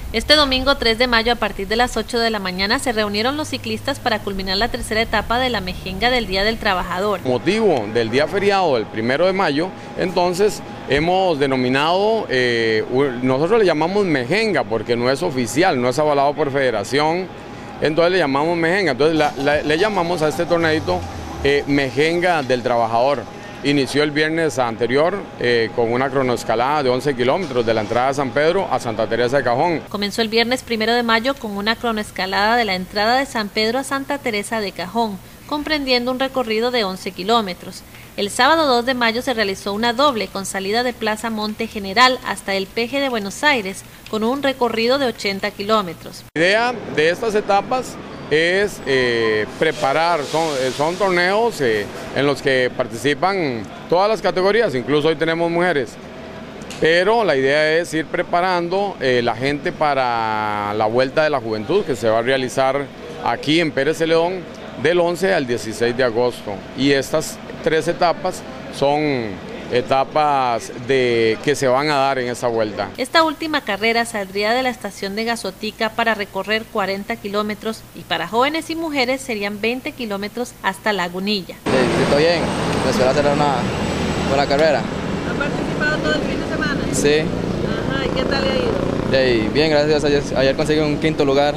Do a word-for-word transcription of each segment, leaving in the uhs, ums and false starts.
Este domingo tres de mayo a partir de las ocho de la mañana se reunieron los ciclistas para culminar la tercera etapa de la mejenga del Día del Trabajador. Motivo del día feriado del primero de mayo, entonces hemos denominado, eh, nosotros le llamamos mejenga porque no es oficial, no es avalado por federación, entonces le llamamos mejenga, entonces la, la, le llamamos a este torneito eh, mejenga del trabajador. Inició el viernes anterior eh, con una cronoescalada de once kilómetros de la entrada de San Pedro a Santa Teresa de Cajón. Comenzó el viernes primero de mayo con una cronoescalada de la entrada de San Pedro a Santa Teresa de Cajón, comprendiendo un recorrido de once kilómetros. El sábado dos de mayo se realizó una doble con salida de Plaza Monte General hasta el Peje de Buenos Aires, con un recorrido de ochenta kilómetros. La idea de estas etapas es eh, preparar, son, son torneos eh, en los que participan todas las categorías, incluso hoy tenemos mujeres, pero la idea es ir preparando eh, la gente para la Vuelta de la Juventud que se va a realizar aquí en Pérez Celedón del once al dieciséis de agosto, y estas tres etapas son etapas de, que se van a dar en esa vuelta. Esta última carrera saldría de la estación de Gazotica para recorrer cuarenta kilómetros y para jóvenes y mujeres serían veinte kilómetros hasta Lagunilla. Sí, estoy bien, me espero hacer una buena carrera. ¿Ha participado todo el fin de semana? Sí. Ajá, ¿y qué tal le ha ido? Sí, bien, gracias a Dios. Ayer, ayer conseguí un quinto lugar.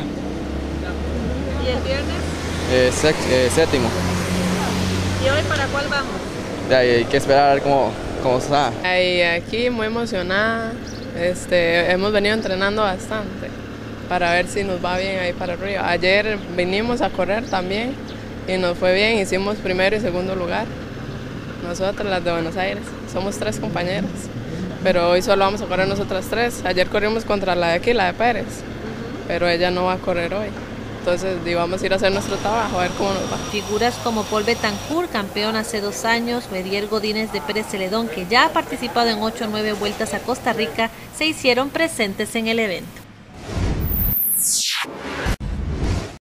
¿Y el viernes? Eh, sex, eh, séptimo. ¿Y hoy para cuál vamos? De ahí hay que esperar a ver cómo, cómo está. Ahí, aquí muy emocionada, este, hemos venido entrenando bastante para ver si nos va bien ahí para arriba. Ayer vinimos a correr también y nos fue bien, hicimos primero y segundo lugar. Nosotras, las de Buenos Aires, somos tres compañeras, pero hoy solo vamos a correr nosotras tres. Ayer corrimos contra la de aquí, la de Pérez, pero ella no va a correr hoy. Entonces vamos a ir a hacer nuestro trabajo, a ver cómo nos va. Figuras como Paul Betancourt, campeón hace dos años, o Edier Godínez de Pérez Celedón, que ya ha participado en ocho o nueve vueltas a Costa Rica, se hicieron presentes en el evento.